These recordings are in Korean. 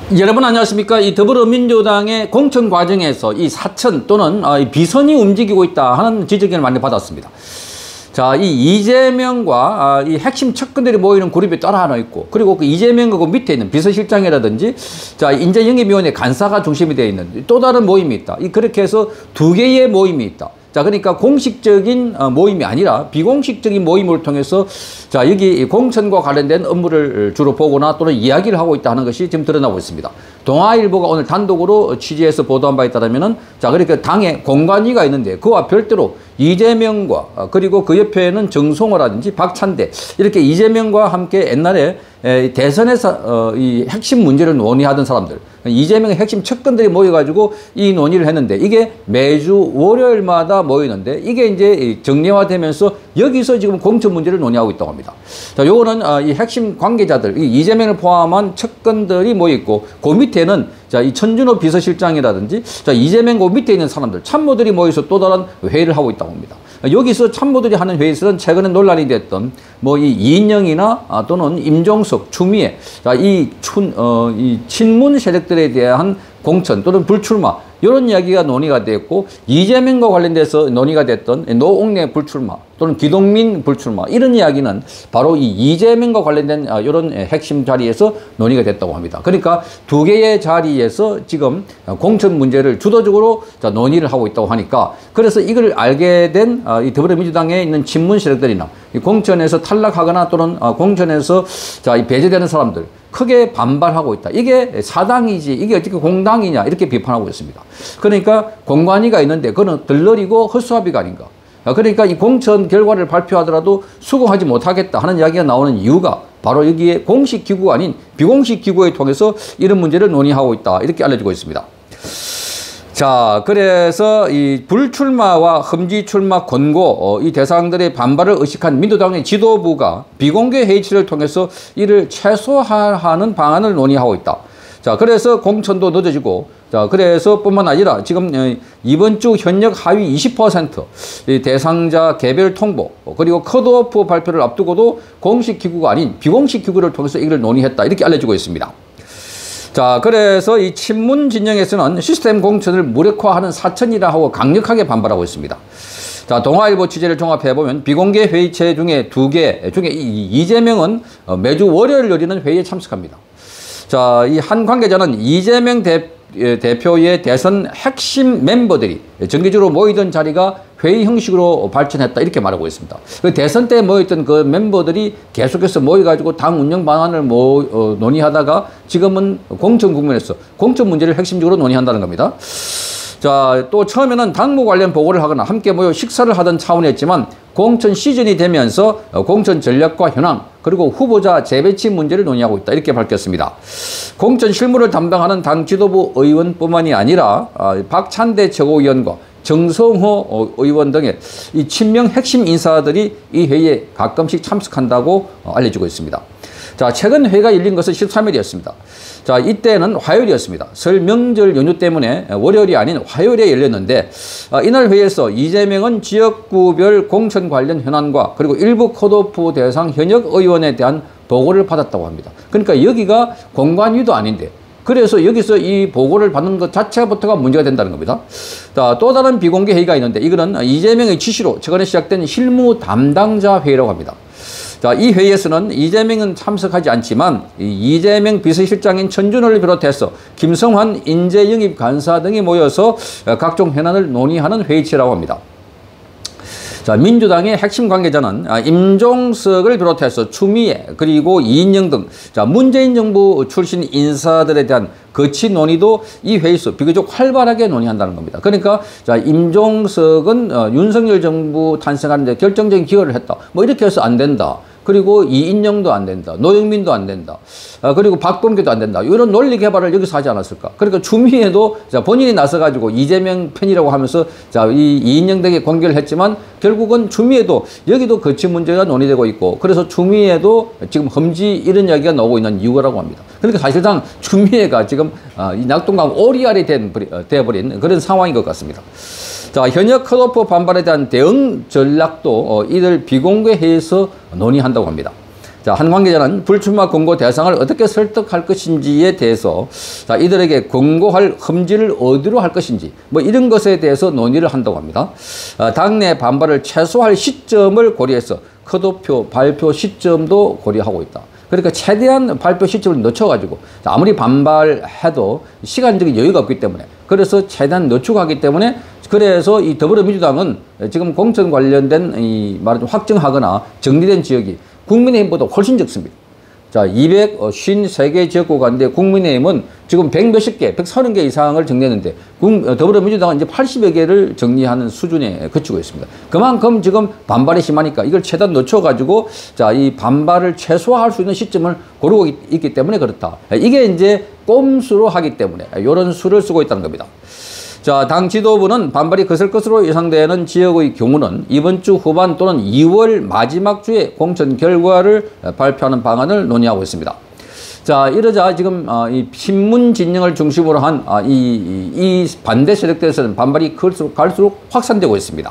여러분 안녕하십니까? 이 더불어민주당의 공천 과정에서 이 사천 또는 비선이 움직이고 있다 하는 지적을 많이 받았습니다. 자, 이 이재명과 이 핵심 측근들이 모이는 그룹이 따로 하나 있고, 그리고 그 이재명과 그 밑에 있는 비서실장이라든지, 자, 인재영입위원회 간사가 중심이 되어 있는 또 다른 모임이 있다. 그렇게 해서 두 개의 모임이 있다. 자, 그러니까 공식적인 모임이 아니라 비공식적인 모임을 통해서 자, 여기 공천과 관련된 업무를 주로 보거나 또는 이야기를 하고 있다 하는 것이 지금 드러나고 있습니다. 동아일보가 오늘 단독으로 취재해서 보도한 바에 따르면은 자, 그러니까 당에 공관위가 있는데 그와 별도로 이재명과 그리고 그 옆에는 정성호라든지 박찬대 이렇게 이재명과 함께 옛날에 대선에서 이 핵심 문제를 논의하던 사람들, 이재명의 핵심 측근들이 모여가지고 이 논의를 했는데 이게 매주 월요일마다 모이는데 이게 이제 정례화되면서 여기서 지금 공천 문제를 논의하고 있다고 합니다. 자, 요거는 이 핵심 관계자들, 이재명을 포함한 측근들이 모여있고 그 밑에는 자, 이 천준호 비서실장이라든지 자, 이재명 그 밑에 있는 사람들, 참모들이 모여서 또 다른 회의를 하고 있다고 합니다. 여기서 참모들이 하는 회의에서는 최근에 논란이 됐던 뭐 이 이인영이나 또는 임종석, 추미애, 자, 이 친문 세력들에 대한 공천 또는 불출마 이런 이야기가 논의가 됐고, 이재명과 관련돼서 논의가 됐던 노웅래 불출마 또는 기동민 불출마 이런 이야기는 바로 이 이재명과 관련된 이런 핵심 자리에서 논의가 됐다고 합니다. 그러니까 두 개의 자리에서 지금 공천 문제를 주도적으로 논의를 하고 있다고 하니까, 그래서 이걸 알게 된 이 더불어민주당에 있는 친문 세력들이나 이 공천에서 탈락하거나 또는 공천에서 자, 이 배제되는 사람들 크게 반발하고 있다. 이게 사당이지 이게 어떻게 공당이냐 이렇게 비판하고 있습니다. 그러니까 공관위가 있는데 그거는 들러리고 허수아비가 아닌가. 그러니까 이 공천 결과를 발표하더라도 수긍하지 못하겠다 하는 이야기가 나오는 이유가 바로 여기에 공식 기구가 아닌 비공식 기구에 통해서 이런 문제를 논의하고 있다 이렇게 알려지고 있습니다. 자, 그래서 이 불출마와 험지 출마 권고 이 대상들의 반발을 의식한 민주당의 지도부가 비공개 회의체를 통해서 이를 최소화하는 방안을 논의하고 있다. 자, 그래서 공천도 늦어지고, 자, 그래서 뿐만 아니라 지금 이번 주 현역 하위 20% 이 대상자 개별 통보 그리고 컷오프 발표를 앞두고도 공식 기구가 아닌 비공식 기구를 통해서 이걸 논의했다 이렇게 알려지고 있습니다. 자, 그래서 이 친문 진영에서는 시스템 공천을 무력화하는 사천이라 하고 강력하게 반발하고 있습니다. 자, 동아일보 취재를 종합해보면 비공개 회의체 중에 두 개 중에 이재명은 매주 월요일 열리는 회의에 참석합니다. 자, 이 한 관계자는 이재명 대표의 대선 핵심 멤버들이 정기적으로 모이던 자리가 회의 형식으로 발전했다 이렇게 말하고 있습니다. 그 대선 때 모였던 그 멤버들이 계속해서 모여가지고 당 운영 방안을 논의하다가 지금은 공천 국면에서 공천 문제를 핵심적으로 논의한다는 겁니다. 자, 또 처음에는 당무 관련 보고를 하거나 함께 모여 식사를 하던 차원이었지만 공천 시즌이 되면서 공천 전략과 현황 그리고 후보자 재배치 문제를 논의하고 있다 이렇게 밝혔습니다. 공천 실무를 담당하는 당 지도부 의원뿐만이 아니라 박찬대 최고위원과 정성호 의원 등의 이 친명 핵심 인사들이 이 회의에 가끔씩 참석한다고 알려지고 있습니다. 자, 최근 회의가 열린 것은 13일이었습니다. 자, 이때는 화요일이었습니다. 설 명절 연휴 때문에 월요일이 아닌 화요일에 열렸는데 이날 회의에서 이재명은 지역구별 공천 관련 현안과 그리고 일부 컷오프 대상 현역 의원에 대한 보고를 받았다고 합니다. 그러니까 여기가 공관위도 아닌데 그래서 여기서 이 보고를 받는 것 자체부터가 문제가 된다는 겁니다. 자, 또 다른 비공개 회의가 있는데 이거는 이재명의 지시로 최근에 시작된 실무 담당자 회의라고 합니다. 자, 이 회의에서는 이재명은 참석하지 않지만 이재명 비서실장인 천준호를 비롯해서 김성환 인재영입 간사 등이 모여서 각종 현안을 논의하는 회의체라고 합니다. 자, 민주당의 핵심 관계자는 임종석을 비롯해서 추미애 그리고 이인영 등 자, 문재인 정부 출신 인사들에 대한 거치 논의도 이 회의에서 비교적 활발하게 논의한다는 겁니다. 그러니까 자, 임종석은 윤석열 정부 탄생하는 데 결정적인 기여를 했다. 뭐 이렇게 해서 안 된다. 그리고 이인영도 안 된다. 노영민도 안 된다. 그리고 박범계도 안 된다. 이런 논리 개발을 여기서 하지 않았을까. 그러니까 추미애도 본인이 나서가지고 이재명 편이라고 하면서 자, 이인영 등에 공개를 했지만 결국은 추미애도 여기도 거치 문제가 논의되고 있고 그래서 추미애도 지금 험지 이런 이야기가 나오고 있는 이유라고 합니다. 그러니까 사실상 추미애가 지금 이 낙동강 오리알이 돼버린 그런 상황인 것 같습니다. 자, 현역 컷오프 반발에 대한 대응 전략도 이들 비공개 회의에서 논의한다고 합니다. 자, 한 관계자는 불출마 권고 대상을 어떻게 설득할 것인지에 대해서 자, 이들에게 권고할 험지를 어디로 할 것인지 뭐 이런 것에 대해서 논의를 한다고 합니다. 당내 반발을 최소화할 시점을 고려해서 컷오프 발표 시점도 고려하고 있다. 그러니까 최대한 발표 시점을 늦춰가지고 아무리 반발해도 시간적인 여유가 없기 때문에 그래서 최대한 늦추고 때문에 그래서 이 더불어민주당은 지금 공천 관련된 이 말하자면 확정하거나 정리된 지역이 국민의힘보다 훨씬 적습니다. 자, 253개 지역구 가운데 국민의힘은 지금 100 몇십 개, 130개 이상을 정리했는데 더불어민주당은 이제 80여 개를 정리하는 수준에 그치고 있습니다. 그만큼 지금 반발이 심하니까 이걸 최대한 늦춰가지고 자, 이 반발을 최소화할 수 있는 시점을 고르고 있기 때문에 그렇다. 이게 이제 꼼수로 하기 때문에 이런 수를 쓰고 있다는 겁니다. 자, 당 지도부는 반발이 거셀 것으로 예상되는 지역의 경우는 이번 주 후반 또는 2월 마지막 주에 공천 결과를 발표하는 방안을 논의하고 있습니다. 자, 이러자 지금 이 신문 진영을 중심으로 한 이 반대 세력들에서는 반발이 갈수록 확산되고 있습니다.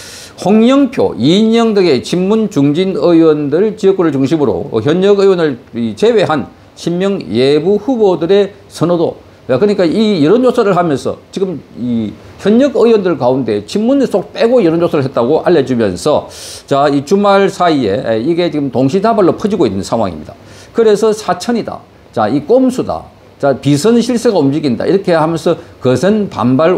홍영표, 이인영 등의 친문 중진 의원들 지역구를 중심으로 현역 의원을 제외한 신명 예부 후보들의 선호도 그러니까 이 여론조사를 하면서 지금 이 현역 의원들 가운데 친문 속 빼고 여론조사를 했다고 알려주면서 자, 이 주말 사이에 이게 지금 동시다발로 퍼지고 있는 상황입니다. 그래서 사천이다. 자, 이 꼼수다. 자, 비선 실세가 움직인다. 이렇게 하면서 거센 반발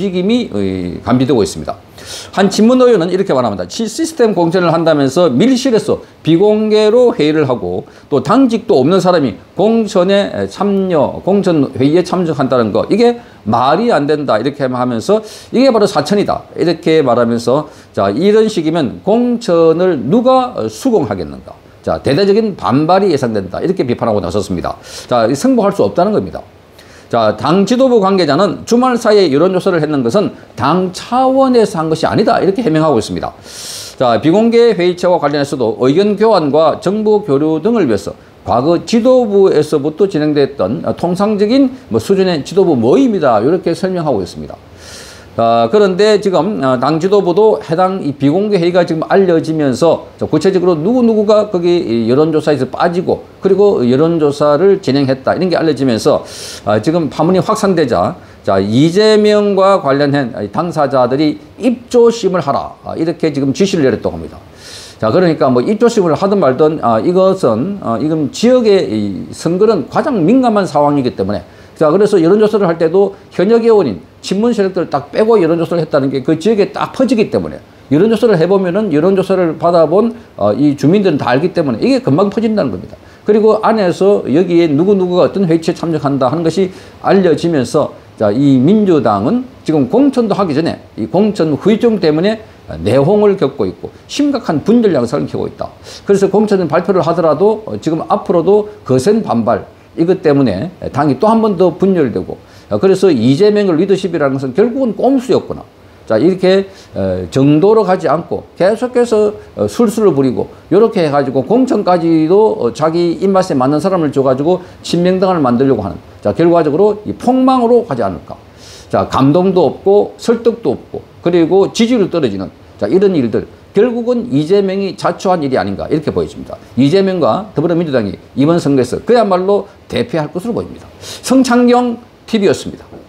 움직임이 감지되고 있습니다. 한 친문 의원은 이렇게 말합니다. 시스템 공천을 한다면서 밀실에서 비공개로 회의를 하고 또 당직도 없는 사람이 공천에 참여, 공천 회의에 참석한다는 거 이게 말이 안 된다 이렇게 하면서 이게 바로 사천이다 이렇게 말하면서 자, 이런 식이면 공천을 누가 수긍하겠는가. 자, 대대적인 반발이 예상된다 이렇게 비판하고 나섰습니다. 자, 승복할 수 없다는 겁니다. 자, 당 지도부 관계자는 주말 사이에 여론조사를 했는 것은 당 차원에서 한 것이 아니다 이렇게 해명하고 있습니다. 자, 비공개 회의체와 관련해서도 의견 교환과 정보 교류 등을 위해서 과거 지도부에서부터 진행됐던 통상적인 수준의 지도부 모임이다 이렇게 설명하고 있습니다. 그런데 지금 당 지도부도 해당 이 비공개 회의가 지금 알려지면서 구체적으로 누구누구가 거기 여론조사에서 빠지고 그리고 여론조사를 진행했다 이런 게 알려지면서 지금 파문이 확산되자 자, 이재명과 관련한 당사자들이 입조심을 하라 이렇게 지금 지시를 내렸다고 합니다. 자, 그러니까 뭐 입조심을 하든 말든 이것은 이건 지역의 선거는 가장 민감한 상황이기 때문에 자, 그래서 여론조사를 할 때도 현역 의원인 친문 세력들을 딱 빼고 여론조사를 했다는 게 그 지역에 딱 퍼지기 때문에 여론조사를 해보면은 여론조사를 받아본 이 주민들은 다 알기 때문에 이게 금방 퍼진다는 겁니다. 그리고 안에서 여기에 누구누구가 어떤 회의체에 참석한다 하는 것이 알려지면서 자, 이 민주당은 지금 공천도 하기 전에 이 공천 후유증 때문에 내홍을 겪고 있고 심각한 분열 양상을 겪고 있다. 그래서 공천 발표를 하더라도 지금 앞으로도 거센 반발 이것 때문에 당이 또 한 번 더 분열되고 그래서 이재명을 리더십이라는 것은 결국은 꼼수였구나. 자, 이렇게 정도로 가지 않고 계속해서 술수를 부리고 이렇게 해가지고 공천까지도 자기 입맛에 맞는 사람을 줘가지고 친명당을 만들려고 하는 자, 결과적으로 이 폭망으로 가지 않을까. 자, 감동도 없고 설득도 없고 그리고 지지율이 떨어지는 자, 이런 일들 결국은 이재명이 자초한 일이 아닌가 이렇게 보여집니다. 이재명과 더불어민주당이 이번 선거에서 그야말로 대패할 것으로 보입니다. 성창경 TV였습니다.